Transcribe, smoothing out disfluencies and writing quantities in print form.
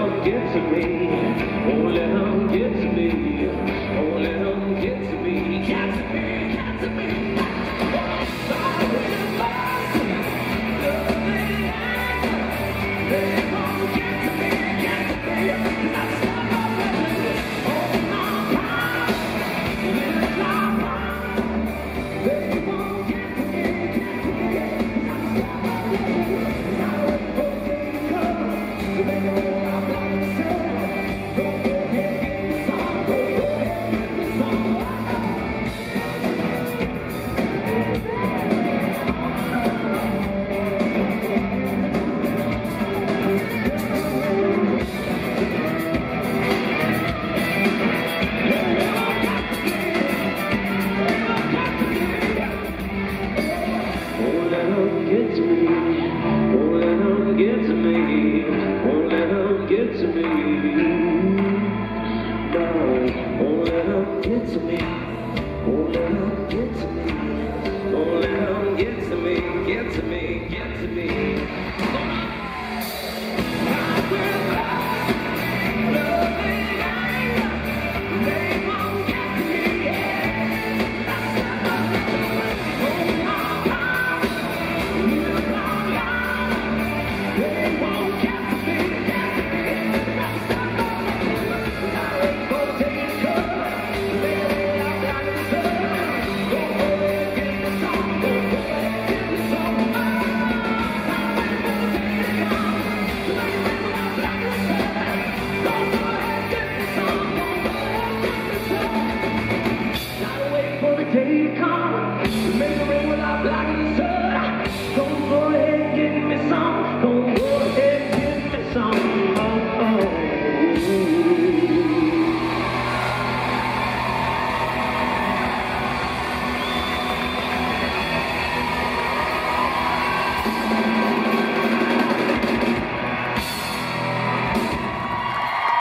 them get to me. Won't let them get to me. Won't let them get to me. Get to me, get to me. They won't get to me, get to me. That's not my business. Oh, my God. It's not mine. They won't get to me, get to me. That's not my business. Now it's okay, come. So they know I'm not the same. Go ahead, get the song. Go ahead, get the song. Won't let them get to me. Won't let them get to me. Won't let them get to me.